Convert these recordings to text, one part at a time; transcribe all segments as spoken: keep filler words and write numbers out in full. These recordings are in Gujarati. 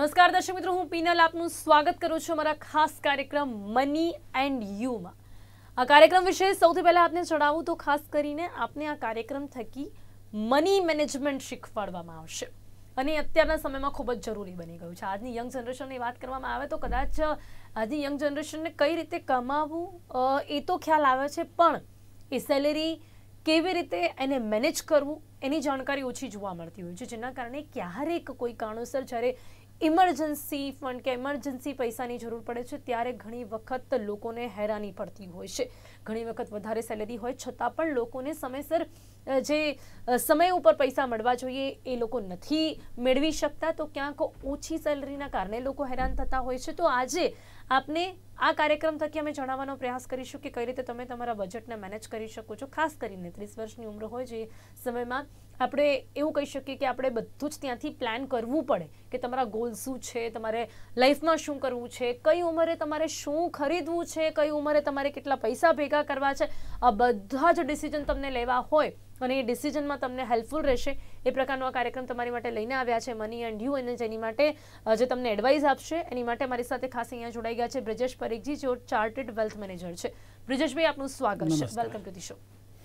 નમસ્કાર દર્શક મિત્રો, હું પીનલ આપનું સ્વાગત કરું છું અમારા ખાસ કાર્યક્રમ મની એન્ડ યુમાં. આ કાર્યક્રમ વિશે સૌથી પહેલા આપને જણાવું તો ખાસ કરીને આપને આ કાર્યક્રમ થકી મની મેનેજમેન્ટ શીખવાડવામાં આવશે અને અત્યારના સમયમાં ખૂબ જ જરૂરી બની ગયું છે. આજની યંગ જનરેશનની વાત કરવામાં આવે તો કદાચ આજની યંગ જનરેશનને કઈ રીતે કમાવવું એ તો ખ્યાલ આવે છે, પણ એ સેલેરી કેવી રીતે એને મેનેજ કરવું એની જાણકારી ઓછી જોવા મળતી હોય છે, જેના કારણે ક્યારેક કોઈ કારણોસર જ્યારે ઇમરજન્સી ફંડ કે ઇમરજન્સી પૈસાની જરૂર પડે છે ત્યારે ઘણી વખત લોકોને હેરાની પડતી હોય છે. ઘણી વખત વધારે સેલેરી હોય છતાં પણ લોકોને સમયસર જે સમય ઉપર પૈસા મળવા જોઈએ એ લોકો નથી મેળવી શકતા, તો ક્યાંક ઓછી સેલરીના કારણે લોકો હેરાન થતા હોય છે. તો આજે આપને આ કાર્યક્રમ થકી અમે જણાવવાનો પ્રયાસ કરીશું કે કઈ રીતે તમે તમારા બજેટને મેનેજ કરી શકો છો. ખાસ કરીને ત્રીસ વર્ષની ઉંમર હોય જે સમયમાં આપણે એવું કહી શકીએ કે આપણે બધું જ ત્યાંથી પ્લાન કરવું પડે કે તમારા ગોલ શું છે, તમારે લાઈફમાં શું કરવું છે, કઈ ઉંમરે તમારે શું ખરીદવું છે, કઈ ઉંમરે તમારે કેટલા પૈસા ભેગા કરવા છે, આ બધા જ ડિસિઝન તમને લેવા હોય અને એ ડિસિઝનમાં તમને હેલ્પફુલ રહેશે એ પ્રકારનો આ કાર્યક્રમ તમારી માટે લઈને આવ્યા છે મની એન્ડ યુ. અને જેની માટે જે તમને એડવાઇસ આપશે એની માટે મારી સાથે ખાસ અહીંયા જોડાઈ ગયા છે બ્રિજેશ પરીખજી, જો ચાર્ટર્ડ વેલ્થ મેનેજર છે. બ્રિજેશભાઈ, આપનું સ્વાગત છે. Welcome to the show.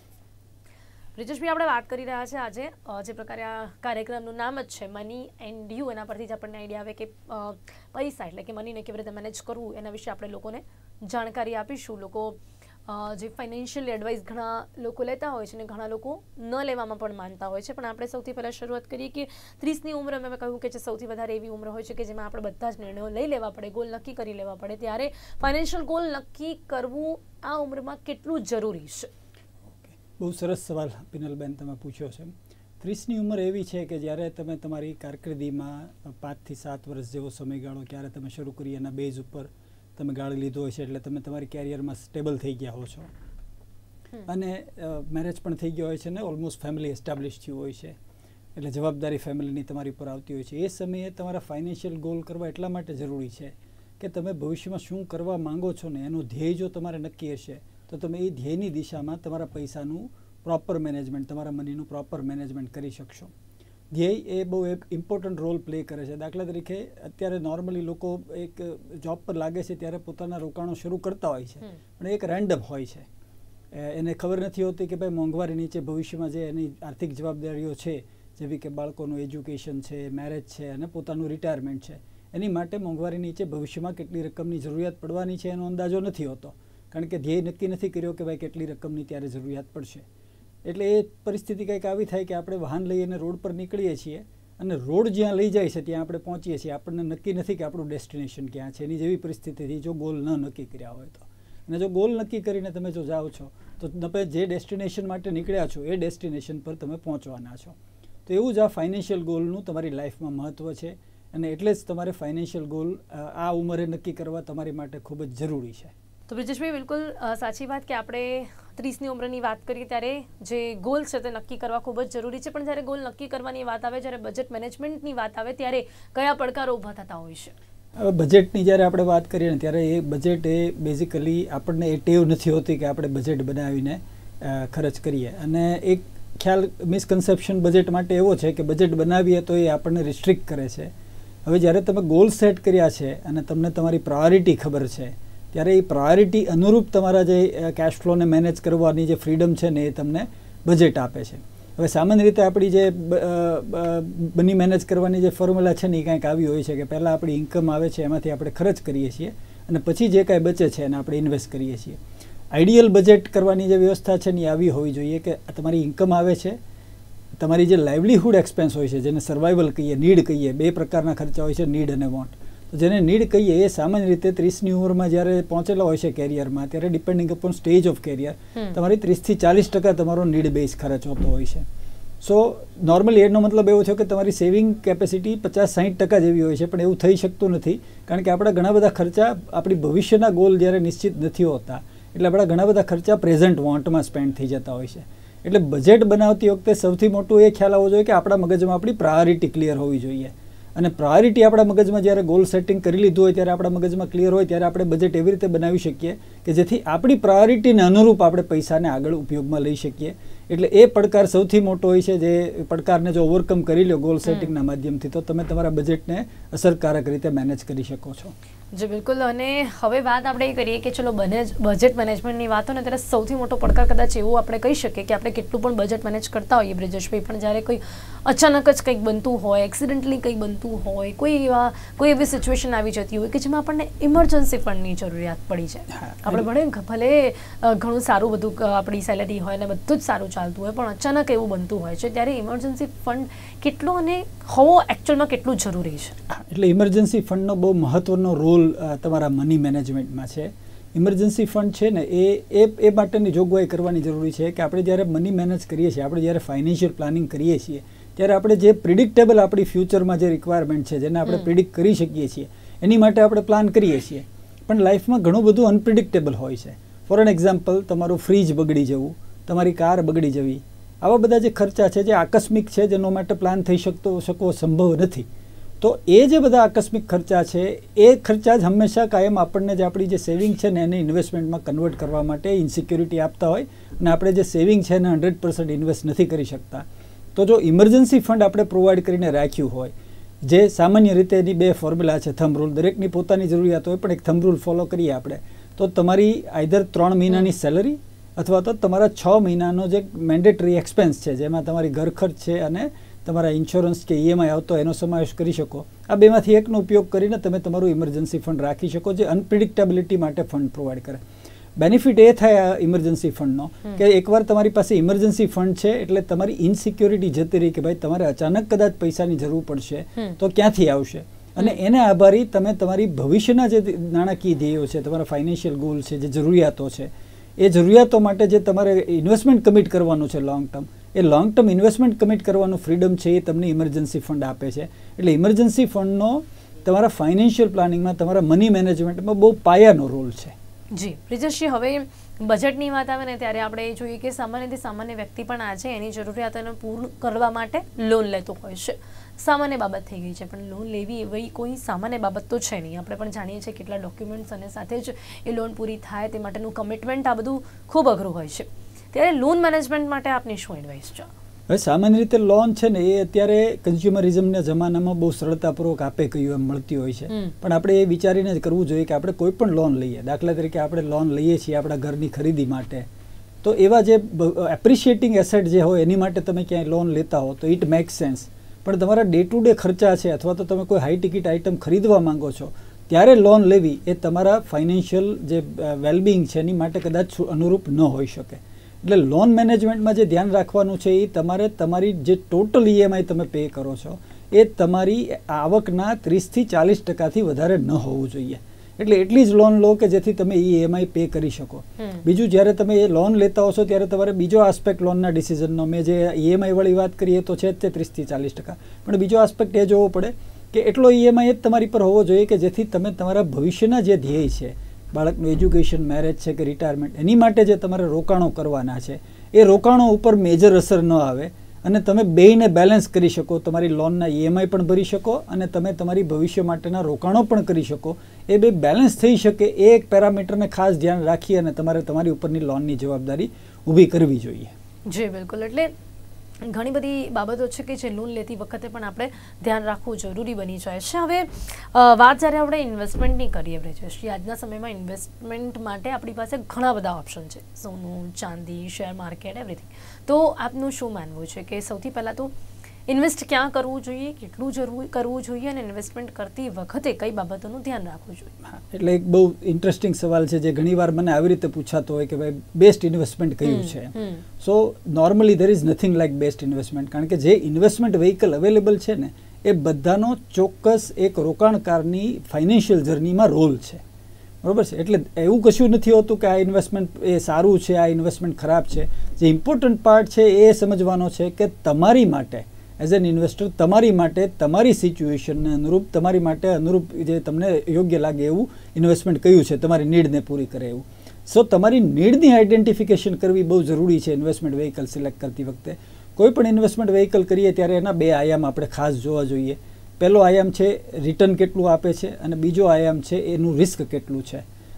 બ્રિજેશભાઈ, આપણે વાત કરી રહ્યા છે આજે જે પ્રકારે આ કાર્યક્રમનું નામ જ છે મની એન્ડ યુ, એના પરથી જ આપણને આઈડિયા આવે કે પૈસા એટલે કે મનીને કેવી રીતે મેનેજ કરવું એના વિશે આપણે લોકોને જાણકારી આપીશું. લોકો જે ફાઇનાન્શિયલ એડવાઇસ ઘણા લોકો લેતા હોય છે ને ઘણા લોકો ન લેવામાં પણ માનતા હોય છે, પણ આપણે સૌથી પહેલાં શરૂઆત કરીએ કે ત્રીસની ઉંમર મેં કહ્યું કે જે સૌથી વધારે એવી ઉંમર હોય છે કે જેમાં આપણે બધા જ નિર્ણયો લઈ લેવા પડે, ગોલ નક્કી કરી લેવા પડે, ત્યારે ફાઇનાન્શિયલ ગોલ નક્કી કરવું આ ઉંમરમાં કેટલું જરૂરી છે? બહુ સરસ સવાલ પિનલબેન તમે પૂછ્યો છે. ત્રીસની ઉંમર એવી છે કે જ્યારે તમે તમારી કારકિર્દીમાં પાંચથી સાત વર્ષ જેવો સમયગાળો ક્યારે તમે શરૂ કરી એના બેઝ ઉપર તમે ગાળી લીધો હોય છે, એટલે તમે તમારી કેરિયરમાં સ્ટેબલ થઈ ગયા હો છો અને મેરેજ પણ થઈ ગયો હોય છે ને ઓલમોસ્ટ ફેમિલી એસ્ટાબ્લિશ થયું હોય છે, એટલે જવાબદારી ફેમિલીની તમારી પર આવતી હોય છે. એ સમયે તમારા ફાઇનાન્શિયલ ગોલ કરવા એટલા માટે જરૂરી છે કે તમે ભવિષ્યમાં શું કરવા માંગો છો ને એનું ધ્યેય જો તમારે નક્કી હશે તો તમે એ ધ્યેયની દિશામાં તમારા પૈસાનું પ્રોપર મેનેજમેન્ટ, તમારા મનીનું પ્રોપર મેનેજમેન્ટ કરી શકશો. ધ્યેય એ બહુ એક ઇમ્પોર્ટન્ટ રોલ પ્લે કરે છે. દાખલા તરીકે અત્યારે નોર્મલી લોકો એક જોબ પર લાગે છે ત્યારે પોતાના રોકાણો શરૂ કરતા હોય છે, પણ એક રેન્ડમ હોય છે. એને ખબર નથી હોતી કે ભાઈ મોંઘવારી નીચે ભવિષ્યમાં જે એની આર્થિક જવાબદારીઓ છે, જેવી કે બાળકોનું એજ્યુકેશન છે, મેરેજ છે અને પોતાનું રિટાયરમેન્ટ છે, એની માટે મોંઘવારી નીચે ભવિષ્યમાં કેટલી રકમની જરૂરિયાત પડવાની છે એનો અંદાજો નથી હોતો, કારણ કે ધ્યેય નક્કી નથી કર્યો કે ભાઈ કેટલી રકમની ત્યારે જરૂરિયાત પડશે. એટલે એ પરિસ્થિતિ કંઈક આવી થાય કે આપણે વાહન લઈને રોડ પર નીકળીએ છીએ અને રોડ જ્યાં લઈ જાય છે ત્યાં આપણે પહોંચીએ છીએ, આપણને નક્કી નથી કે આપણું ડેસ્ટિનેશન ક્યાં છે. એની જેવી પરિસ્થિતિથી જો ગોલ ન નક્કી કર્યા હોય તો, અને જો ગોલ નક્કી કરીને તમે જો જાઓ છો તો તમે જે ડેસ્ટિનેશન માટે નીકળ્યા છો એ ડેસ્ટિનેશન પર તમે પહોંચવાના છો. તો એવું જ આ ફાઇનાન્શિયલ ગોલનું તમારી લાઈફમાં મહત્ત્વ છે અને એટલે જ તમારે ફાઇનાન્શિયલ ગોલ આ ઉંમરે નક્કી કરવા તમારી માટે ખૂબ જ જરૂરી છે. તો બ્રિજેશભાઈ, બિલકુલ સાચી વાત કે આપણે ત્રીસની ઉંમરની વાત કરીએ ત્યારે જે ગોલ છે તે નક્કી કરવા ખૂબ જ જરૂરી છે, પણ જ્યારે ગોલ નક્કી કરવાની વાત આવે, જ્યારે બજેટ મેનેજમેન્ટની વાત આવે ત્યારે કયા પડકારો ઊભા થતા હોય છે? હવે બજેટની જ્યારે આપણે વાત કરીએ ને ત્યારે એ બજેટ એ બેઝિકલી આપણને એ ટેવ નથી હોતી કે આપણે બજેટ બનાવીને ખર્ચ કરીએ, અને એક ખ્યાલ મિસકન્સેપ્શન બજેટ માટે એવો છે કે બજેટ બનાવીએ તો એ આપણને રિસ્ટ્રિક્ટ કરે છે. હવે જ્યારે તમે ગોલ સેટ કર્યા છે અને તમને તમારી પ્રાયોરિટી ખબર છે ત્યારે એ પ્રાયોરિટી અનુરૂપ તમારા જે કેશ ફ્લોને મેનેજ કરવાની જે ફ્રીડમ છે ને એ તમને બજેટ આપે છે. હવે સામાન્ય રીતે આપણી જે મની મેનેજ કરવાની જે ફોર્મ્યુલા છે ને એ કાંઈક આવી હોય છે કે પહેલાં આપણી ઇન્કમ આવે છે એમાંથી આપણે ખર્ચ કરીએ છીએ અને પછી જે કાંઈ બચે છે એને આપણે ઇન્વેસ્ટ કરીએ છીએ. આઈડિયલ બજેટ કરવાની જે વ્યવસ્થા છે ને એ આવી હોવી જોઈએ કે તમારી ઇન્કમ આવે છે, તમારી જે લાઇવલીહુડ એક્સપેન્સ હોય છે જેને સર્વાઈવલ કહીએ, નીડ કહીએ, બે પ્રકારના ખર્ચા હોય છે, નીડ અને વોન્ટ. જેને નીડ કહીએ એ સામાન્ય રીતે ત્રીસની ઉંમરમાં જ્યારે પહોંચેલા હોય છે કેરિયરમાં ત્યારે depending upon stage of career તમારી ત્રીસથી ચાલીસ ટકા તમારો નીડ બેઝ ખર્ચ હોતો હોય છે. સો નોર્મલી એનો મતલબ એવો થયો કે તમારી સેવિંગ કેપેસિટી પચાસ સાહીઠ ટકા જેવી હોય છે, પણ એવું થઈ શકતું નથી, કારણ કે આપણા ઘણા બધા ખર્ચા આપણી ભવિષ્યના ગોલ જ્યારે નિશ્ચિત નથી હોતા એટલે આપણા ઘણા બધા ખર્ચા પ્રેઝન્ટ વોન્ટમાં સ્પેન્ડ થઈ જતા હોય છે. એટલે બજેટ બનાવતી વખતે સૌથી મોટું એ ખ્યાલ આવવો જોઈએ કે આપણા મગજમાં આપણી પ્રાયોરિટી ક્લિયર હોવી જોઈએ, અને પ્રાયોરિટી આપણા મગજમાં જ્યારે ગોલ સેટિંગ કરી લીધું હોય ત્યારે આપણા મગજમાં ક્લિયર હોય ત્યારે આપણે બજેટ એવી રીતે બનાવી શકીએ કે જેથી આપણી પ્રાયોરિટીને અનુરૂપ આપણે પૈસાને આગળ ઉપયોગમાં લઈ શકીએ. એટલે એ પડકાર સૌથી મોટો હોય છે, જે પડકારને જો ઓવરકમ કરી લો ગોલ સેટિંગના માધ્યમથી તો તમે તમારા બજેટને અસરકારક રીતે મેનેજ કરી શકો છો. જી બિલકુલ. અને હવે વાત આપણે એ કરીએ કે ચલો બને બજેટ મેનેજમેન્ટની વાત હોય ને ત્યારે સૌથી મોટો પડકાર કદાચ એવું આપણે કહી શકીએ કે આપણે કેટલું પણ બજેટ મેનેજ કરતા હોઈએ બ્રિજેશભાઈ, પણ જ્યારે કોઈ અચાનક જ કંઈક બનતું હોય, એક્સિડન્ટલી કંઈક બનતું હોય, કોઈ એવા કોઈ એવી સિચ્યુએશન આવી જતી હોય કે જેમાં આપણને ઇમરજન્સી ફંડની જરૂરિયાત પડી જાય. આપણે ભલે ભલે ઘણું સારું બધું આપણી સેલેરી હોય ને બધું જ સારું ચાલતું હોય, પણ અચાનક એવું બનતું હોય છે ત્યારે ઇમરજન્સી ફંડ કેટલો અને હોવો એકચ્યુઅલમાં કેટલું જરૂરી છે? એટલે ઇમરજન્સી ફંડનો બહુ મહત્વનો રોલ તમારા મની મેનેજમેન્ટમાં છે. ઇમરજન્સી ફંડ છે ને એ એ એ માટેની જોગવાઈ કરવાની જરૂરી છે કે આપણે જ્યારે મની મેનેજ કરીએ છીએ, આપણે જ્યારે ફાઇનાન્શિયલ પ્લાનિંગ કરીએ છીએ ત્યારે આપણે જે પ્રિડિક્ટેબલ આપણી ફ્યુચરમાં જે રિક્વાયરમેન્ટ છે, જેને આપણે પ્રિડિક્ટ કરી શકીએ છીએ, એની માટે આપણે પ્લાન કરીએ છીએ. પણ લાઈફમાં ઘણું બધું અનપ્રિડિક્ટેબલ હોય છે. ફોર એન એક્ઝામ્પલ, તમારું ફ્રીજ બગડી જવું, તમારી કાર બગડી જવી, આવા બધા જે ખર્ચા છે જે આકસ્મિક છે, જેનો માટે પ્લાન થઈ શકતો શકવો સંભવ નથી. તો એ જે બધા આકસ્મિક ખર્ચા છે એ ખર્ચા જ હંમેશા કાયમ આપણને જે આપણી જે સેવિંગ છે ને એને ઇન્વેસ્ટમેન્ટમાં કન્વર્ટ કરવા માટે ઇન્સિક્યોરિટી આપતા હોય, અને આપણે જે સેવિંગ છે એને હંડ્રેડ પર્સન્ટ ઇન્વેસ્ટ નથી કરી શકતા. તો જો ઇમરજન્સી ફંડ આપણે પ્રોવાઈડ કરીને રાખ્યું હોય, જે સામાન્ય રીતે એની બે ફોર્મ્યુલા છે, થંબ રૂલ, દરેકની પોતાની જરૂરિયાત હોય, પણ એક થંબ રૂલ ફોલો કરીએ આપણે તો તમારી આઈધર ત્રણ મહિનાની સેલરી અથવા તો તમારા છ મહિનાનો જે મેન્ડેટરી એક્સપેન્સ છે, જેમાં તમારી ઘર ખર્ચ છે અને તમારા ઇન્સ્યોરન્સ કે ઈએમઆઈ આવતો એનો સમાવેશ કરી શકો. આ બેમાંથી એકનો ઉપયોગ કરીને તમે તમારું ઇમરજન્સી ફંડ રાખી શકો, જે અનપ્રિડિક્ટેબિલિટી માટે ફંડ પ્રોવાઈડ કરે. બેનિફિટ એ થાય આ ઇમરજન્સી ફંડનો કે એકવાર તમારી પાસે ઇમરજન્સી ફંડ છે એટલે તમારી ઇનસિક્યોરિટી જતી રહી કે ભાઈ તમારે અચાનક કદાચ પૈસાની જરૂર પડશે તો ક્યાંથી આવશે, અને એને આભારી તમે તમારી ભવિષ્યના જે નાણાકીય ધ્યેયો છે, તમારા ફાઇનાન્શિયલ ગોલ છે, જે જરૂરિયાતો છે, એ જરૂરિયાતો માટે જે તમારે ઇન્વેસ્ટમેન્ટ કમિટ કરવાનું છે લોંગ ટર્મ, એ લોંગ ટર્મ ઇન્વેસ્ટમેન્ટ કમિટ કરવાનું ફ્રીડમ છે એ તમને ઇમરજન્સી ફંડ આપે છે. એટલે ઇમરજન્સી ફંડનો તમારા ફાઇનાન્શિયલ પ્લાનિંગમાં, તમારા મની મેનેજમેન્ટમાં બહુ પાયાનો રોલ છે. જી બ્રિજેશજી, હવે બજેટની વાત આવે ને ત્યારે આપણે એ જોઈએ કે સામાન્યથી સામાન્ય વ્યક્તિ પણ આજે એની જરૂરિયાતોને પૂર્ણ કરવા માટે લોન લેતો હોય છે. સામાન્ય બાબત થઈ ગઈ છે, પણ લોન લેવી એવી કોઈ સામાન્ય બાબત તો છે નહીં. આપણે પણ જાણીએ છીએ કેટલા ડોક્યુમેન્ટ્સ અને સાથે જ એ લોન પૂરી થાય તે માટેનું કમિટમેન્ટ, આ બધું ખૂબ અઘરું હોય છે. ત્યારે લોન મેનેજમેન્ટ માટે આપની શું એડવાઇસ છે? હવે સામાન્ય રીતે લોન છે ને એ અત્યારે કન્ઝ્યુમરિઝમના જમાનામાં બહુ સરળતાપૂર્વક આપે કહ્યું એમ મળતી હોય છે, પણ આપણે એ વિચારીને જ કરવું જોઈએ કે આપણે કોઈ પણ લોન લઈએ, દાખલા તરીકે આપણે લોન લઈએ છીએ આપણા ઘરની ખરીદી માટે, તો એવા જે એપ્રિશિએટિંગ એસેટ જે હોય એની માટે તમે ક્યાંય લોન લેતા હો તો ઇટ મેક્સ સેન્સ. પણ તમારા ડે ટુ ડે ખર્ચા છે અથવા તો તમે કોઈ હાઈ ટિકિટ આઇટમ ખરીદવા માંગો છો ત્યારે લોન લેવી એ તમારા ફાઇનાન્શિયલ જે વેલબિંગ છે એની માટે કદાચ અનુરૂપ ન હોઈ શકે. એટલે લોન મેનેજમેન્ટમાં જે ધ્યાન રાખવાનું છે એ તમારે તમારી જે ટોટલ ઈએમઆઈ તમે પે કરો છો એ તમારી આવકના ત્રીસથી ચાલીસ ટકાથી વધારે ન હોવું જોઈએ. એટલે એટલી જ લોન લો કે જેથી તમે ઈએમઆઈ પે કરી શકો. બીજું, જ્યારે તમે એ લોન લેતા હો છો ત્યારે તમારે બીજો આસ્પેક્ટ લોનના ડિસિઝનનો, મેં જે ઈએમઆઈ વાળી વાત કરીએ તો છે જ તે ત્રીસથી ચાલીસ ટકા, પણ બીજો આસ્પેક્ટ એ જોવો પડે કે એટલો ઈએમઆઈ જ તમારી પર હોવો જોઈએ કે જેથી તમે તમારા ભવિષ્યના જે ધ્યેય છે, બાળકનું એજ્યુકેશન, મેરેજ છે કે રિટાયરમેન્ટ, એની માટે જે તમારે રોકાણો કરવાના છે એ રોકાણો ઉપર મેજર અસર ન આવે અને તમે બેયને બેલેન્સ કરી શકો, તમારી લોનના ઈએમઆઈ પણ ભરી શકો અને તમે તમારી ભવિષ્ય માટેના રોકાણો પણ કરી શકો. એ બે બેલેન્સ થઈ શકે એ એક પેરામીટરને ખાસ ધ્યાન રાખી અને તમારે તમારી ઉપરની લોનની જવાબદારી ઊભી કરવી જોઈએ. જી બિલકુલ. એટલે ઘણી બધી બાબતો છે કે જે લોન લેતી વખતે પણ આપણે ધ્યાન રાખવું જરૂરી બની જાય છે. હવે વાત જ્યારે આપણે ઇન્વેસ્ટમેન્ટની કરીએ બ્રિજેશજી, આજના સમયમાં ઇન્વેસ્ટમેન્ટ માટે આપણી પાસે ઘણા બધા ઓપ્શન છે, સોનું, ચાંદી, શેર માર્કેટ, એવરીથિંગ. તો આપનું શું માનવું છે કે સૌથી પહેલાં તો ઇન્વેસ્ટ ક્યાં કરવું જોઈએ, કેટલું જરૂર કરવું જોઈએ અને ઇન્વેસ્ટમેન્ટ કરતી વખતે કઈ બાબતોનું ધ્યાન રાખવું જોઈએ? હા, એટલે એક બહુ ઇન્ટરેસ્ટિંગ સવાલ છે જે ઘણીવાર મને આવી રીતે પૂછાતો હોય કે ભાઈ બેસ્ટ ઇન્વેસ્ટમેન્ટ કયું છે. So normally there is nothing like best investment, કારણ કે જે ઇન્વેસ્ટમેન્ટ વ્હીકલ અવેલેબલ છે ને એ બધાનો ચોક્કસ એક રોકાણકારની ફાઇનાન્શિયલ જર્નીમાં રોલ છે, બરાબર છે. એટલે એવું કશું નથી હોતું કે આ ઇન્વેસ્ટમેન્ટ એ સારું છે, આ ઇન્વેસ્ટમેન્ટ ખરાબ છે. જે ઇમ્પોર્ટન્ટ પાર્ટ છે એ સમજવાનો છે કે તમારી માટે એઝ એન ઇન્વેસ્ટર, તમારી માટે તમારી સિચ્યુએશનને અનુરૂપ, તમારી માટે અનુરૂપ જે તમને યોગ્ય લાગે એવું ઇન્વેસ્ટમેન્ટ કયું છે, તમારી નીડને પૂરી કરે એવું. સો તમારી નીડની આઈડેન્ટિફિકેશન કરવી બહુ જરૂરી છે ઇન્વેસ્ટમેન્ટ વ્હીકલ સિલેક્ટ કરતી વખતે. કોઈ પણ ઇન્વેસ્ટમેન્ટ વ્હીકલ કરીએ ત્યારે એના બે આયામ આપણે ખાસ જોવા જોઈએ. પહેલો આયામ છે રિટર્ન કેટલું આપે છે અને બીજો આયામ છે એનું રિસ્ક કેટલું છે.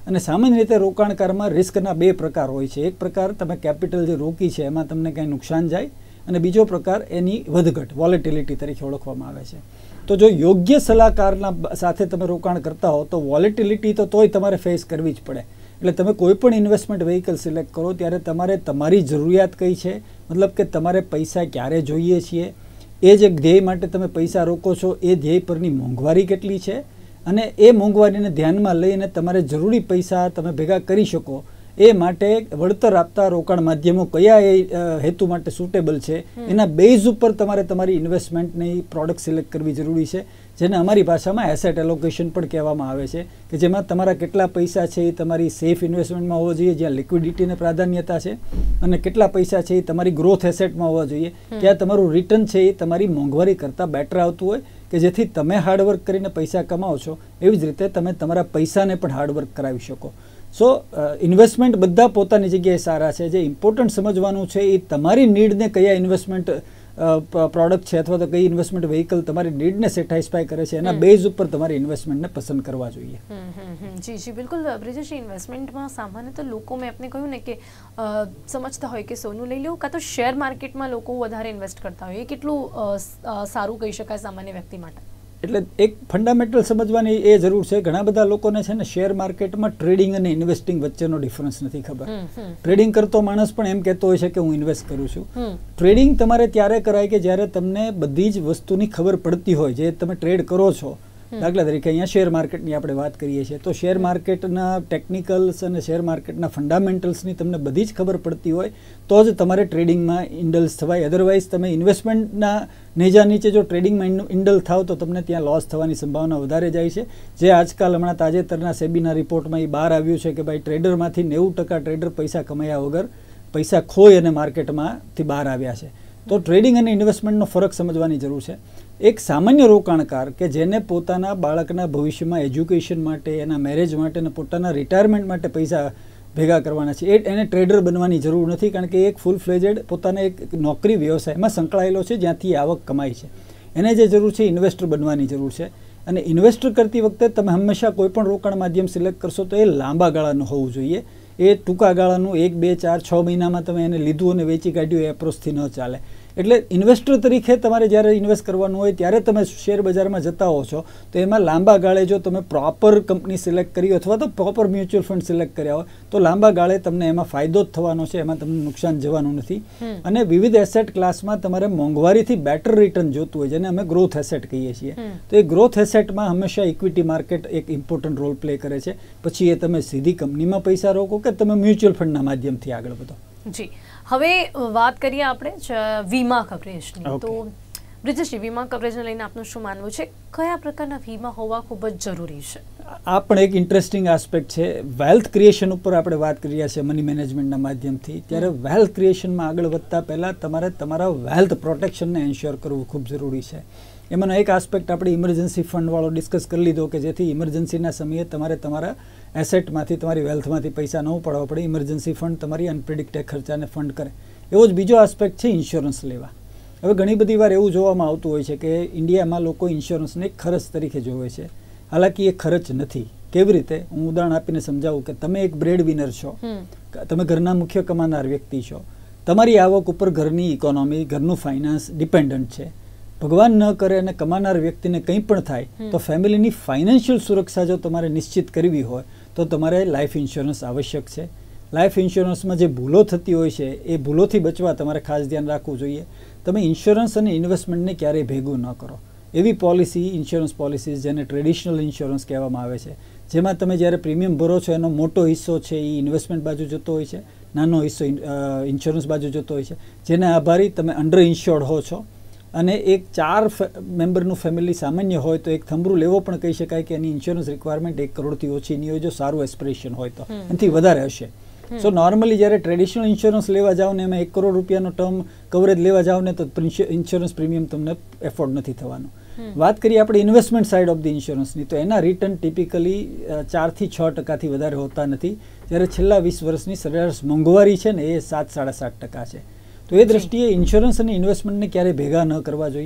અને સામાન્ય રીતે રોકાણકારમાં રિસ્કના બે પ્રકાર હોય છે. એક પ્રકાર તમે કેપિટલ જે રોકી છે એમાં તમને કંઈ નુકસાન જાય, અને બીજો પ્રકાર એની વધઘટ વોલેટિલિટી તરીકે ઓળખવામાં આવે છે. તો જો યોગ્ય સલાહકારના સાથે તમે રોકાણ કરતા હો તો વોલેટિલિટી તો તોય તમારે ફેસ કરવી જ પડે. એટલે તમે કોઈ પણ ઇન્વેસ્ટમેન્ટ વ્હીકલ સિલેક્ટ કરો ત્યારે તમારે તમારી જરૂરિયાત કઈ છે, મતલબ કે તમારે પૈસા ક્યારે જોઈએ છીએ, એ જે ધ્યેય માટે તમે પૈસા રોકો છો એ ધ્યેય પરની મોંઘવારી કેટલી છે, અને એ મોંઘવારીને ધ્યાનમાં લઈને તમારે જરૂરી પૈસા તમે ભેગા કરી શકો એ માટે વળતર આપતા રોકાણ માધ્યમો કયા એ હેતુ માટે સુટેબલ છે, એના બેઝ ઉપર તમારે તમારી ઇન્વેસ્ટમેન્ટની પ્રોડક્ટ સિલેક્ટ કરવી જરૂરી છે, જેને અમારી ભાષામાં એસેટ એલોકેશન પણ કહેવામાં આવે છે, કે જેમાં તમારા કેટલા પૈસા છે એ તમારી સેફ ઇન્વેસ્ટમેન્ટમાં હોવા જોઈએ જ્યાં લિક્વિડિટીને પ્રાધાન્યતા છે, અને કેટલા પૈસા છે એ તમારી ગ્રોથ એસેટમાં હોવા જોઈએ ત્યાં તમારું રિટર્ન છે એ તમારી મોંઘવારી કરતાં બેટર આવતું હોય, કે જેથી તમે હાર્ડવર્ક કરીને પૈસા કમાઓ છો એવી જ રીતે તમે તમારા પૈસાને પણ હાર્ડવર્ક કરાવી શકો. સો ઇન્વેસ્ટમેન્ટ બધા પોતાની જગ્યાએ સારા છે. જે ઇમ્પોર્ટન્ટ સમજવાનું છે એ તમારી નીડને કયા ઇન્વેસ્ટમેન્ટ પ્રોડક્ટ છે અથવા તો કઈ ઇન્વેસ્ટમેન્ટ વ્હીકલ તમારી નીડને સેટિસ્ફાય કરે છે એના બેઝ ઉપર તમારી ઇન્વેસ્ટમેન્ટને પસંદ કરવા જોઈએ. જી જી બિલકુલ બ્રિજેશ, ઇન્વેસ્ટમેન્ટમાં સામાન્ય તો લોકો મેં આપને કહ્યું ને કે સમજતા હોય કે સોનું લઈ લેવું કાં તો શેર માર્કેટમાં લોકો વધારે ઇન્વેસ્ટ કરતા હોય, એ કેટલું સારું કહી શકાય સામાન્ય વ્યક્તિ માટે? એટલે એક ફંડામેન્ટલ સમજવાની એ જરૂર છે. ઘણા બધા લોકોને છે ને શેર માર્કેટમાં ટ્રેડિંગ અને ઇન્વેસ્ટિંગ વચ્ચેનો ડિફરન્સ નથી ખબર. ટ્રેડિંગ કરતો માણસ પણ એમ કહેતો હોય છે કે હું ઇન્વેસ્ટ કરું છું. ટ્રેડિંગ તમારે ત્યારે કરાય કે જ્યારે તમને બધી જ વસ્તુની ખબર પડતી હોય જે તમે ટ્રેડ કરો છો. દાખલા તરીકે અહીંયા શેર માર્કેટની આપણે વાત કરીએ છીએ તો શેર માર્કેટના ટેકનિકલ્સ અને શેર માર્કેટના ફંડામેન્ટલ્સની તમને બધી જ ખબર પડતી હોય તો જ તમારે ટ્રેડિંગમાં ઇન્ડલ્સ થવાય. અધરવાઇઝ તમે ઇન્વેસ્ટમેન્ટના નેજા નીચે જો ટ્રેડિંગમાં ઇન્ડલ થાવ તો તમને ત્યાં લોસ થવાની સંભાવના વધારે જાય છે. જે આજકાલ હમણાં તાજેતરના સેબીના રિપોર્ટમાં એ બહાર આવ્યું છે કે ભાઈ ટ્રેડરમાંથી નેવું ટકા ટ્રેડર પૈસા કમાયા વગર પૈસા ખોઈ અને માર્કેટમાંથી બહાર આવ્યા છે. તો ટ્રેડિંગ અને ઇન્વેસ્ટમેન્ટનો ફરક સમજવાની જરૂર છે. એક સામાન્ય રોકાણકાર કે જેને પોતાના બાળકના ભવિષ્યમાં એજ્યુકેશન માટે, એના મેરેજ માટે અને પોતાના રિટાયરમેન્ટ માટે પૈસા ભેગા કરવાના છે, એ એને ટ્રેડર બનવાની જરૂર નથી, કારણ કે એક ફૂલ ફ્લેજેડ પોતાના એક નોકરી વ્યવસાયમાં સંકળાયેલો છે જ્યાંથી આવક કમાય છે. એને જે જરૂર છે ઇન્વેસ્ટર બનવાની જરૂર છે. અને ઇન્વેસ્ટર કરતી વખતે તમે હંમેશા કોઈ પણ રોકાણ માધ્યમ સિલેક્ટ કરશો તો એ લાંબા ગાળાનું હોવું જોઈએ. એ ટૂંકા ગાળાનું એક બે ચાર છ મહિનામાં તમે એને લીધું અને વેચી કાઢ્યું એ એપ્રોચથી ન ચાલે. એટલે ઇન્વેસ્ટર તરીકે તમારે જ્યારે ઇન્વેસ્ટ કરવાનું હોય ત્યારે તમે શેર બજારમાં જતા હો છો તો એમાં લાંબા ગાળે જો તમે પ્રોપર કંપની સિલેક્ટ કરી અથવા તો પ્રોપર મ્યુચ્યુઅલ ફંડ સિલેક્ટ કર્યા હોય તો લાંબા ગાળે તમને એમાં ફાયદો જ થવાનો છે, એમાં તમને નુકસાન જવાનું નથી. અને વિવિધ એસેટ ક્લાસમાં તમારે મોંઘવારીથી બેટર રિટર્ન જોતું હોય જેને અમે ગ્રોથ એસેટ કહીએ છીએ. તો એ ગ્રોથ એસેટમાં હંમેશા ઇક્વિટી માર્કેટ એક ઇમ્પોર્ટન્ટ રોલ પ્લે કરે છે. પછી એ તમે સીધી કંપનીમાં પૈસા રોકો કે તમે મ્યુચ્યુઅલ ફંડના માધ્યમથી આગળ વધો. જી, હવે વાત કરીએ આપણે વીમા કવરેજની. તો બ્રિજેશજી, વીમા કવરેજને લઈને આપનું શું માનવું છે? કયા પ્રકારના વીમા હોવા ખૂબ જ જરૂરી છે? આ પણ એક ઇન્ટરેસ્ટિંગ આસ્પેક્ટ છે. વેલ્થ ક્રિએશન ઉપર આપણે વાત કરી રહ્યા છીએ મની મેનેજમેન્ટના માધ્યમથી. ત્યારે વેલ્થ ક્રિએશનમાં આગળ વધતા પહેલાં તમારે તમારા વેલ્થ પ્રોટેક્શનને એન્શ્યોર કરવું ખૂબ જરૂરી છે. એમાંનો એક આસ્પેક્ટ આપણે ઇમરજન્સી ફંડવાળો ડિસ્કસ કરી લીધો કે જેથી ઇમરજન્સીના સમયે તમારે તમારા એસેટમાંથી, તમારી વેલ્થમાંથી પૈસા ન ઉપાડવા પડે. ઇમરજન્સી ફંડ તમારી અનપ્રિડિક્ટેડ ખર્ચાને ફંડ કરે. એવો જ બીજો આસ્પેક્ટ છે ઇન્સ્યોરન્સ લેવા. હવે ઘણી બધી વાર એવું જોવામાં આવતું હોય છે કે ઇન્ડિયામાં લોકો ઇન્સ્યોરન્સને એક ખર્ચ તરીકે જોવે છે. હાલાકી એ ખર્ચ નથી. કેવી રીતે? હું ઉદાહરણ આપીને સમજાવું કે તમે એક બ્રેડ વિનર છો, તમે ઘરના મુખ્ય કમાનાર વ્યક્તિ છો, તમારી આવક ઉપર ઘરની ઇકોનોમી, ઘરનું ફાઇનાન્સ ડિપેન્ડન્ટ છે. ભગવાન ન કરે અને કમાનાર વ્યક્તિને કંઈ પણ થાય તો ફેમિલીની ફાઇનાન્શિયલ સુરક્ષા જો તમારે નિશ્ચિત કરવી હોય તો તમારે લાઈફ ઇન્સ્યોરન્સ આવશ્યક છે. લાઈફ ઇન્સ્યોરન્સમાં જે ભૂલો થતી હોય છે એ ભૂલોથી બચવા તમારે ખાસ ધ્યાન રાખવું જોઈએ. તમે ઇન્સ્યોરન્સ અને ઇન્વેસ્ટમેન્ટને ક્યારેય ભેગું ન કરો. એવી પોલિસી, ઇન્સ્યોરન્સ પોલિસીઝ જેને ટ્રેડિશનલ ઇન્સ્યોરન્સ કહેવામાં આવે છે, જેમાં તમે જ્યારે પ્રીમિયમ ભરો છો એનો મોટો હિસ્સો છે એ ઇન્વેસ્ટમેન્ટ બાજુ જતો હોય છે, નાનો હિસ્સો ઇન્સ્યોરન્સ બાજુ જતો હોય છે, જેને આભારી તમે અંડર ઇન્શ્યોર્ડ હો છો. અને એક ચાર મેમ્બરનું ફેમિલી સામાન્ય હોય તો એક થંભરું લેવો પણ કહી શકાય કે એની ઇન્સ્યોરન્સ રિક્વાયરમેન્ટ એક કરોડથી ઓછી નહીં હોય જો સારું એસ્પિરેશન હોય તો, એનાથી વધારે હશે. સો નોર્મલી જ્યારે ટ્રેડિશનલ ઇન્સ્યોરન્સ લેવા જાઓ ને એમાં એક કરોડ રૂપિયાનો ટર્મ કવરેજ લેવા જાઓ ને તો ઇન્સ્યોરન્સ પ્રીમિયમ તમને એફોર્ડ નથી થવાનું. વાત કરીએ આપણે ઇન્વેસ્ટમેન્ટ સાઇડ ઓફ ધી ઇન્સ્યોરન્સની તો એના રિટર્ન ટિપિકલી ચારથી છ ટકાથી વધારે હોતા નથી. જ્યારે છેલ્લા વીસ વર્ષની સરેરાશ મોંઘવારી છે ને એ સાત સાડા સાત ટકા છે. તો એ દ્રષ્ટિએ ઇન્સ્યોરન્સ અને ઇન્વેસ્ટમેન્ટને ક્યારેય ભેગા ન કરવા જોઈએ.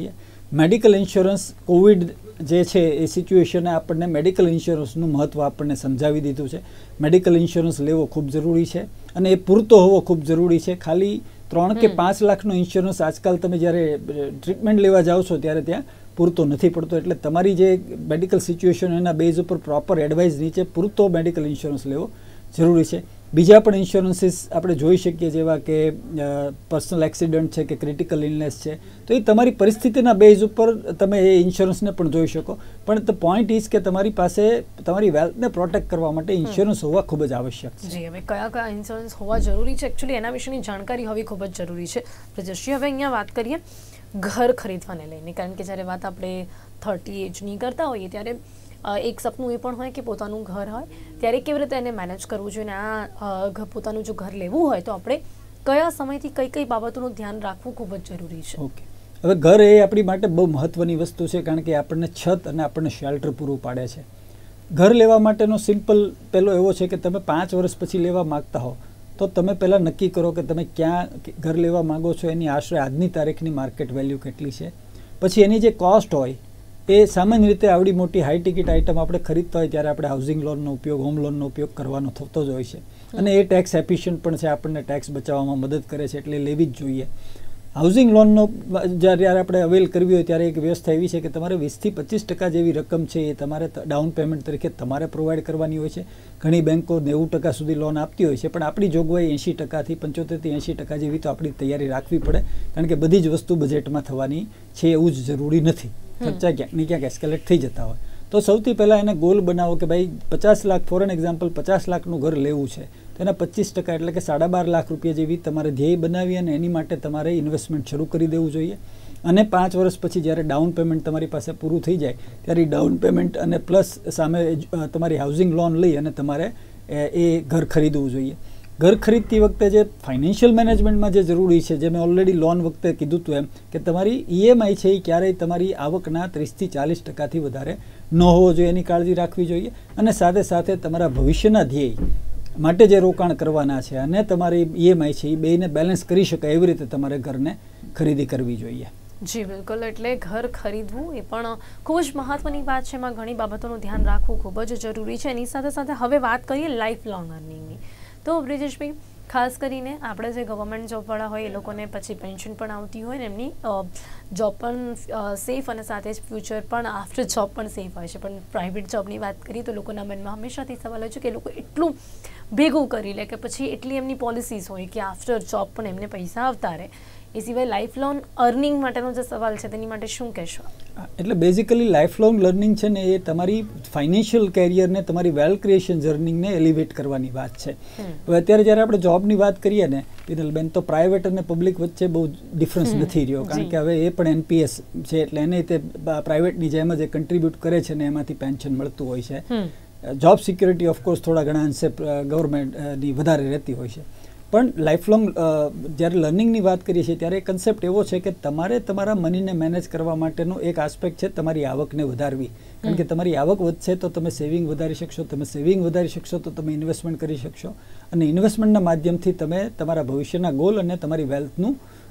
મેડિકલ ઇન્સ્યોરન્સ કોવિડ જે છે એ સિચ્યુએશને આપણને મેડિકલ ઇન્સ્યોરન્સનું મહત્ત્વ આપણને સમજાવી દીધું છે. મેડિકલ ઇન્સ્યોરન્સ લેવો ખૂબ જરૂરી છે અને એ પૂરતો હોવો ખૂબ જરૂરી છે. ખાલી ત્રણ કે પાંચ લાખનો ઇન્સ્યોરન્સ આજકાલ તમે જ્યારે ટ્રીટમેન્ટ લેવા જાઓ છો ત્યારે ત્યાં પૂરતો નથી પડતો. એટલે તમારી જે મેડિકલ સિચ્યુએશન એના બેઝ ઉપર પ્રોપર એડવાઇસ નીચે પૂરતો મેડિકલ ઇન્સ્યોરન્સ લેવો જરૂરી છે. બીજા પણ ઇન્સ્યોરન્સીસ આપણે જોઈ શકીએ જેવા કે પર્સનલ એક્સિડન્ટ છે કે ક્રિટિકલ ઇલનેસ છે, તો એ તમારી પરિસ્થિતિના બેઝ ઉપર તમે એ ઇન્સ્યોરન્સને પણ જોઈ શકો. પણ ધ પોઈન્ટ ઇઝ કે તમારી પાસે તમારી વેલ્થને પ્રોટેક્ટ કરવા માટે ઇન્સ્યોરન્સ હોવા ખૂબ જ આવશ્યક છે. જી, હવે કયા કયા ઇન્સ્યોરન્સ હોવા જરૂરી છે એકચ્યુઅલી એના વિશેની જાણકારી હોવી ખૂબ જ જરૂરી છે. બ્રિજેશજી, હવે અહીંયા વાત કરીએ ઘર ખરીદવાને લઈને, કારણ કે જ્યારે વાત આપણે થર્ટી એજની કરતા હોઈએ ત્યારે એક સપનું એ પણ હોય કે પોતાનું ઘર હોય, ત્યારે કેવી રીતે એને મેનેજ કરવું જોઈએ અને આ પોતાનું જો ઘર લેવું હોય તો આપણે કયા સમયથી કઈ કઈ બાબતોનું ધ્યાન રાખવું ખૂબ જ જરૂરી છે. ઓકે, હવે ઘર એ આપણી માટે બહુ મહત્ત્વની વસ્તુ છે, કારણ કે આપણને છત અને આપણને શેલ્ટર પૂરું પાડે છે. ઘર લેવા માટેનો સિમ્પલ પહેલો એવો છે કે તમે પાંચ વર્ષ પછી લેવા માગતા હો તો તમે પહેલાં નક્કી કરો કે તમે ક્યાં ઘર લેવા માગો છો, એની આશરે આજની તારીખની માર્કેટ વેલ્યુ કેટલી છે. પછી એની જે કોસ્ટ હોય એ સામાન્ય રીતે આવડી મોટી હાઈ ટિકિટ આઇટમ આપણે ખરીદતા હોય ત્યારે આપણે હાઉસિંગ લોનનો ઉપયોગ, હોમ લોનનો ઉપયોગ કરવાનો થતો જ હોય છે અને એ ટેક્સ એફિશિયન્ટ પણ છે, આપણને ટેક્સ બચાવવામાં મદદ કરે છે, એટલે લેવી જ જોઈએ. હાઉસિંગ લોનનો જ્યારે આપણે અવેલ કરવી હોય ત્યારે એક વ્યવસ્થા એવી છે કે તમારે વીસથી પચીસ ટકા જેવી રકમ છે એ તમારે ડાઉન પેમેન્ટ તરીકે તમારે પ્રોવાઈડ કરવાની હોય છે. ઘણી બેન્કો નેવું ટકા સુધી લોન આપતી હોય છે, પણ આપણી જોગવાઈ એંશી ટકાથી પંચોતેરથી એંશી ટકા જેવી તો આપણી તૈયારી રાખવી પડે, કારણ કે બધી જ વસ્તુ બજેટમાં થવાની છે એવું જ જરૂરી નથી. ખર્ચા ક્યાંક ને ક્યાંક એસ્કેલેટ થઈ જતા હોય તો સૌથી પહેલાં એને ગોલ બનાવો કે ભાઈ પચાસ લાખ ફોર એન એક્ઝામ્પલ પચાસ લાખનું ઘર લેવું છે તો એના પચીસ ટકા એટલે કે સાડા બાર લાખ રૂપિયા જેવી તમારે ધ્યેય બનાવી અને એની માટે તમારે ઇન્વેસ્ટમેન્ટ શરૂ કરી દેવું જોઈએ. અને પાંચ વર્ષ પછી જ્યારે ડાઉન પેમેન્ટ તમારી પાસે પૂરું થઈ જાય ત્યારે ડાઉન પેમેન્ટ અને પ્લસ સામે તમારી હાઉસિંગ લોન લઈ અને તમારે એ ઘર ખરીદવું જોઈએ. ઘર ખરીદતી વખતે જે ફાઇનાન્શિયલ મેનેજમેન્ટમાં જે જરૂરી છે, જે મેં ઓલરેડી લોન વખતે કીધું હતું એમ કે તમારી ઈએમઆઈ છે એ ક્યારેય તમારી આવકના ત્રીસથી ચાલીસ ટકાથી વધારે ન હોવો જોઈએ, એની કાળજી રાખવી જોઈએ. અને સાથે સાથે તમારા ભવિષ્યના ધ્યેય માટે જે રોકાણ કરવાના છે અને તમારી ઈએમઆઈ છે એ બેને બેલેન્સ કરી શકાય એવી રીતે તમારે ઘરને ખરીદી કરવી જોઈએ. જી બિલકુલ, એટલે ઘર ખરીદવું એ પણ ખૂબ જ મહત્વની વાત છે, એમાં ઘણી બાબતોનું ધ્યાન રાખવું ખૂબ જ જરૂરી છે. એની સાથે સાથે હવે વાત કરીએ લાઈફ લોંગ અર્નિંગની. તો બ્રિજેશભાઈ, ખાસ કરીને આપણે જે ગવર્મેન્ટ જોબવાળા હોય એ લોકોને પછી પેન્શન પણ આવતી હોય ને એમની જોબ પણ સેફ અને સાથે જ ફ્યુચર પણ આફ્ટર જોબ પણ સેફ હોય છે. પણ પ્રાઇવેટ જોબની વાત કરીએ તો લોકોના મનમાં હંમેશાથી સવાલ હોય છે કે લોકો એટલું ભેગું કરી લે કે પછી એટલી એમની પોલિસીસ હોય કે આફ્ટર જોબ પણ એમને પૈસા આવતા રહે. એ સિવાય લાઈફ લોંગ અર્નિંગ માટેનો જે સવાલ છે તેની માટે શું કહેશો? એટલે બેઝિકલી લાઈફ લોંગ લર્નિંગ છે ને એ તમારી ફાઇનાન્શિયલ કેરિયરને, તમારી વેલ્થ ક્રિએશન જર્નીને એલિવેટ કરવાની વાત છે. હવે અત્યારે જ્યારે આપણે જોબની વાત કરીએ ને પિનલબેન, તો પ્રાઇવેટ અને પબ્લિક વચ્ચે બહુ ડિફરન્સ નથી રહ્યો, કારણ કે હવે એ પણ એનપીએસ છે એટલે એને તે પ્રાઇવેટની જેમ જ એ કન્ટ્રીબ્યુટ કરે છે ને એમાંથી પેન્શન મળતું હોય છે. જોબ સિક્યોરિટી ઓફકોર્સ થોડા ઘણા અંશે ગવર્મેન્ટની વધારે રહેતી હોય છે. પણ લાઈફ લોંગ જ્યારે લર્નિંગની વાત કરીએ છીએ ત્યારે કન્સેપ્ટ એવો છે કે તમારે તમારા મનીને મેનેજ કરવા માટેનો એક આસ્પેક્ટ છે તમારી આવકને વધારવી. કારણ કે તમારી આવક વધશે તો તમે સેવિંગ વધારી શકશો, તમે સેવિંગ વધારી શકશો તો તમે ઇન્વેસ્ટમેન્ટ કરી શકશો અને ઇન્વેસ્ટમેન્ટના માધ્યમથી તમે તમારા ભવિષ્યના ગોલ અને તમારી વેલ્થનું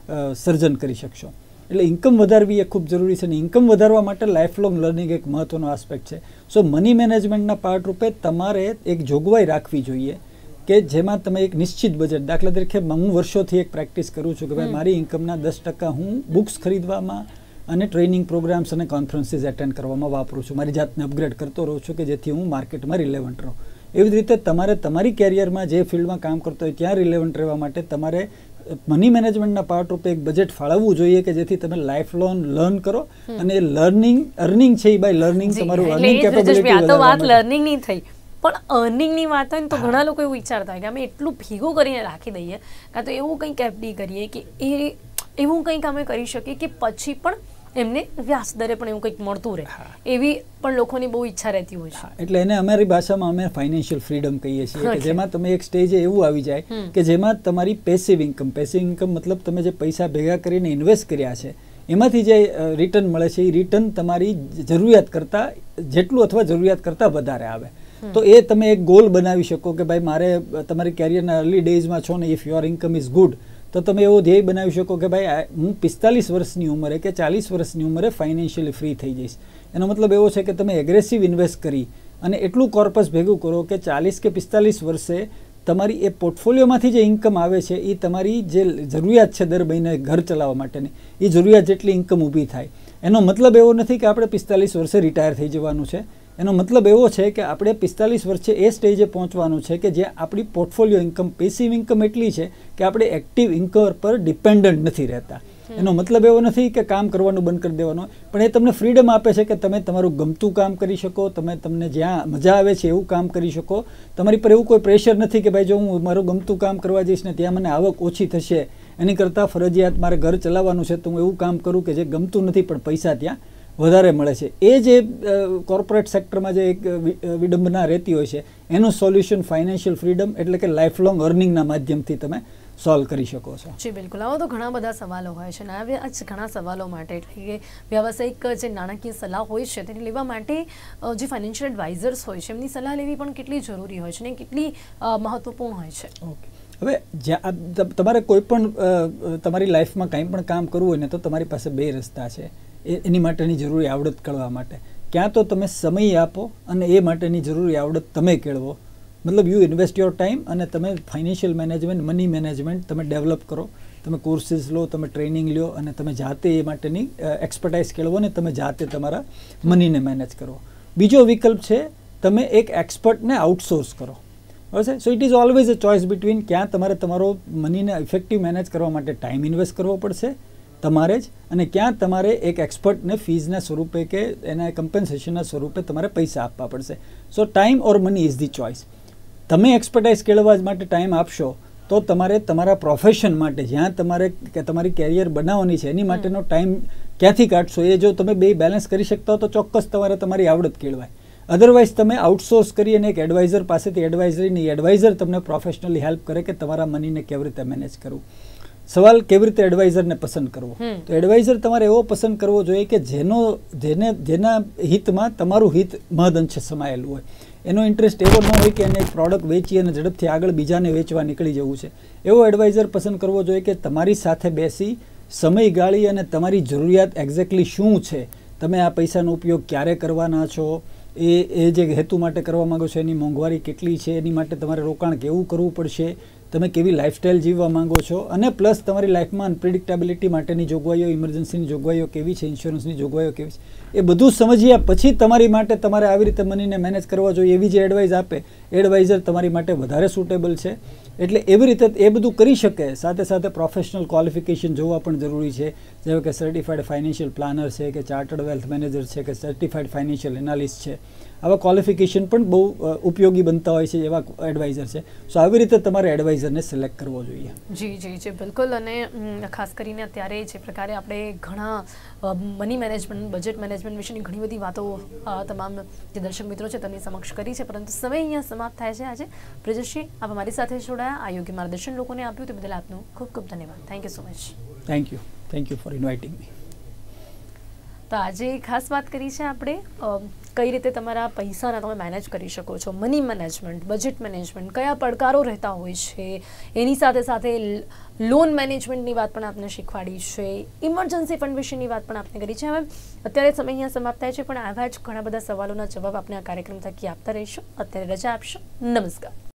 સર્જન કરી શકશો. એટલે ઇન્કમ વધારવી એ ખૂબ જરૂરી છે અને ઇન્કમ વધારવા માટે લાઈફ લોંગ લર્નિંગ એક મહત્વનો આસ્પેક્ટ છે. સો મની મેનેજમેન્ટના પાર્ટ રૂપે તમારે એક જોગવાઈ રાખવી જોઈએ કે જેમાં તમે એક નિશ્ચિત બજેટ, દાખલા તરીકે હું વર્ષોથી એક પ્રેક્ટિસ કરું છું કે ભાઈ મારી ઇન્કમના દસ ટકા હું બુક્સ ખરીદવામાં અને ટ્રેનિંગ પ્રોગ્રામ્સ અને કોન્ફરન્સીસ એટેન્ડ કરવામાં વાપરું છું. મારી જાતને અપગ્રેડ કરતો રહું છું કે જેથી હું માર્કેટમાં રિલેવન્ટ રહું. એવી જ રીતે તમારે તમારી કેરિયરમાં જે ફિલ્ડમાં કામ કરતો હોય ત્યાં રિલેવન્ટ રહેવા માટે તમારે મની મેનેજમેન્ટના પાર્ટ રૂપે એક બજેટ ફાળવવું જોઈએ કે જેથી તમે લાઈફ લોન લર્ન કરો અને લર્નિંગ અર્નિંગ છે એ બાય લર્નિંગ તમારું અર્નિંગ કેપેબિલિટી વાત લર્નિંગની થઈ. પણ અર્નિંગની વાત હોય ને તો ઘણા લોકો એવું વિચારતા હોય કે અમે એટલું ભેગું કરીને રાખી દઈએ કાં તો એવું કંઈક એફડી કરીએ કે એ એવું કંઈક અમે કરી શકીએ કે પછી પણ એમને વ્યાજ દરે પણ એવું કંઈક મળતું રહે, એવી પણ લોકોની બહુ ઈચ્છા રહેતી હોય છે. એટલે એને અમારી ભાષામાં અમે ફાઇનાન્શિયલ ફ્રીડમ કહીએ છીએ કે જેમાં તમે એક સ્ટેજે એવું આવી જાય કે જેમાં તમારી પેસિવ ઇન્કમ, પેસિવ ઇન્કમ મતલબ તમે જે પૈસા ભેગા કરીને ઇન્વેસ્ટ કર્યા છે એમાંથી જે રિટર્ન મળે છે એ રિટર્ન તમારી જરૂરિયાત કરતાં જેટલું અથવા જરૂરિયાત કરતાં વધારે આવે. તો એ તમે એક ગોલ બનાવી શકો કે ભાઈ મારે તમારી કેરિયરના અર્લી ડેઝમાં છો ને if your income is good તો તમે એવો ધ્યેય બનાવી શકો કે ભાઈ હું પિસ્તાલીસ વર્ષની ઉંમરે કે ચાલીસ વર્ષની ઉંમરે ફાઇનાન્શિયલી ફ્રી થઈ જઈશ. એનો મતલબ એવો છે કે તમે એગ્રેસિવ ઇન્વેસ્ટ કરી અને એટલું કોર્પસ ભેગું કરો કે ચાલીસ કે પિસ્તાલીસ વર્ષે તમારી એ પોર્ટફોલિયોમાંથી જે ઇન્કમ આવે છે એ તમારી જે જરૂરિયાત છે દર મહિને ઘર ચલાવવા માટેની એ જરૂરિયાત જેટલી ઇન્કમ ઊભી થાય. એનો મતલબ એવો નથી કે આપણે પિસ્તાલીસ વર્ષે રિટાયર થઈ જવાનું છે. એનો મતલબ એવો છે કે આપણે પિસ્તાલીસ વર્ષે એ સ્ટેજે પહોંચવાનું છે કે જ્યાં આપણી પોર્ટફોલિયો ઇન્કમ, પેસિવ ઇન્કમ એટલી છે કે આપણે એક્ટિવ ઇન્કમ પર ડિપેન્ડન્ટ નથી રહેતા. એનો મતલબ એવો નથી કે કામ કરવાનું બંધ કરી દેવાનું, પણ એ તમને ફ્રીડમ આપે છે કે તમે તમારું ગમતું કામ કરી શકો, તમે તમને જ્યાં મજા આવે છે એવું કામ કરી શકો. તમારી પર એવું કોઈ પ્રેશર નથી કે ભાઈ જો હું મારું ગમતું કામ કરવા જઈશ ને ત્યાં મને આવક ઓછી થશે, એની કરતાં ફરજિયાત મારે ઘર ચલાવવાનું છે તો હું એવું કામ કરું કે જે ગમતું નથી પણ પૈસા ત્યાં વધારે મળે છે. એ જે કોર્પોરેટ સેક્ટરમાં જે એક વિડંબના રહેતી હોય છે એનું સોલ્યુશન ફાઇનાન્શિયલ ફ્રીડમ એટલે કે લાઈફ લોંગ અર્નિંગના માધ્યમથી તમે સોલ્વ કરી શકો છો. જી બિલકુલ. આવા તો ઘણા બધા સવાલો હોય છે અને આ જ ઘણા સવાલો માટે એટલે કે વ્યાવસાયિક જે નાણાકીય સલાહ હોય છે તેને લેવા માટે જે ફાઇનાન્શિયલ એડવાઇઝર્સ હોય છે એમની સલાહ લેવી પણ કેટલી જરૂરી હોય છે અને કેટલી મહત્વપૂર્ણ હોય છે. ઓકે, હવે જ્યાં તમારે કોઈ પણ તમારી લાઈફમાં કંઈ પણ કામ કરવું હોય ને તો તમારી પાસે બે રસ્તા છે એની માટેની જરૂરી આવડત કળવા માટે. ક્યાં તો તમે સમય આપો અને એ માટેની જરૂરી આવડત તમે કેળવો, મતલબ યુ ઇન્વેસ્ટ યોર ટાઈમ અને તમે ફાઇનાન્શિયલ મેનેજમેન્ટ, મની મેનેજમેન્ટ તમે ડેવલપ કરો, તમે કોર્સીસ લો, તમે ટ્રેનિંગ લો અને તમે જાતે એ માટેની એક્સપર્ટાઇઝ કેળવો ને તમે જાતે તમારા મનીને મેનેજ કરો. બીજો વિકલ્પ છે તમે એક એક્સપર્ટને આઉટસોર્સ કરો. બરાબર. So it is always a choice between ક્યાં તમારે તમારો મનીને ઇફેક્ટિવ મેનેજ કરવા માટે ટાઈમ ઇન્વેસ્ટ કરવો પડશે તમારે જ, અને ક્યાં તમારે એક એક્સપર્ટને ફીઝના સ્વરૂપે કે એના કમ્પન્સેશનના સ્વરૂપે તમારે પૈસા આપવા પડશે. So time or money is the choice. તમે એક્સપર્ટાઇઝ કેળવવા માટે ટાઈમ આપશો તો તમારે તમારા પ્રોફેશન માટે જ્યાં તમારે કે તમારી કેરિયર બનાવવાની છે એની માટેનો ટાઈમ ક્યાંથી કાઢશો એ જો તમે બે બેલેન્સ કરી શકતા હો તો ચોક્કસ તમારે તમારી આવડત કેળવાય. અધરવાઇઝ તમે આઉટસોર્સ કરી અને એક એડવાઇઝર પાસેથી એડવાઇઝરીની એડવાઇઝર તમને પ્રોફેશનલી હેલ્પ કરે કે તમારા મનીને કેવી રીતે મેનેજ કરવું. સવાલ કેવી રીતે એડવાઇઝરને પસંદ કરવો, તો એડવાઇઝર તમારે એવો પસંદ કરવો જોઈએ કે જેનો જેને જેના હિતમાં તમારું હિત મહદઅંશે સમાયેલું હોય. એનો ઇન્ટરેસ્ટ એવો ન હોય કે એને એક પ્રોડક્ટ વેચી અને ઝડપથી આગળ બીજાને વેચવા નીકળી જવું છે. એવો એડવાઇઝર પસંદ કરવો જોઈએ કે તમારી સાથે બેસી સમય ગાળી અને તમારી જરૂરિયાત એક્ઝેક્ટલી શું છે, તમે આ પૈસાનો ઉપયોગ ક્યારે કરવાના છો, એ એ જે હેતુ માટે કરવા માગો છો એની મોંઘવારી કેટલી છે, એની માટે તમારે રોકાણ કેવું કરવું પડશે, તમે કેવી લાઈફસ્ટાઈલ જીવવા માંગો છો, અને પ્લસ તમારી લાઈફમાં અનપ્રિડિક્ટેબિલિટી માટેની જોગવાઈઓ, ઇમરજન્સીની જોગવાઈઓ કેવી છે, ઇન્સ્યોરન્સની જોગવાઈઓ કેવી છે, એ બધું સમજ્યા પછી તમારી માટે તમારે આવી રીતે મનીને મેનેજ કરવા જોઈએ એવી જે એડવાઇસ આપે એડવાઇઝર તમારી માટે વધારે સુટેબલ છે. એટલે એવી રીતે એ બધું કરી શકે. સાથે સાથે પ્રોફેશનલ ક્વોલિફિકેશન જોવા પણ જરૂરી છે, જેવા કે સર્ટિફાઈડ ફાઇનાન્શિયલ પ્લાનર છે કે ચાર્ટર્ડ વેલ્થ મેનેજર છે કે સર્ટિફાઈડ ફાઇનાન્શિયલ એનાલિસ્ટ છે. આવા ક્વોલિફિકેશન પણ બહુ ઉપયોગી બનતા હોય છે એવા એડવાઇઝર છે. સો આવી રીતે તમારે એડવાઇઝરને સિલેક્ટ કરવો જોઈએ. જી જી જી બિલકુલ. અને ખાસ કરીને અત્યારે જે પ્રકારે આપણે ઘણા મની મેનેજમેન્ટ, બજેટ મેનેજમેન્ટ વિશેની ઘણી બધી વાતો તમામ જે દર્શક મિત્રો છે તેમની સમક્ષ કરી છે, પરંતુ સમય અહીંયા સમાપ્ત થાય છે. આજે બ્રિજેશજી આપ અમારી સાથે જોડાયા, આ યોગ્ય માર્ગદર્શન લોકોને આપ્યું તે બદલ આપનો ખૂબ ખૂબ ધન્યવાદ. Thank you so much. Thank you thank you for inviting me. તો આજે ખાસ વાત કરી છે આપણે કઈ રીતે તમારા પૈસાના તમે મેનેજ કરી શકો છો, મની મેનેજમેન્ટ, બજેટ મેનેજમેન્ટ, કયા પડકારો રહેતા હોય છે, એની સાથે સાથે લોન મેનેજમેન્ટની વાત પણ આપને શીખવાડી છે, ઇમરજન્સી ફંડ વિશેની વાત પણ આપને કરી છે. હવે અત્યારે સમય અહીંયા સમાપ્ત થાય છે, પણ આવા જ ઘણા બધા સવાલોના જવાબ આપણે આ કાર્યક્રમ થકી આપતા રહીશું. અત્યારે રજા આપશો. નમસ્કાર.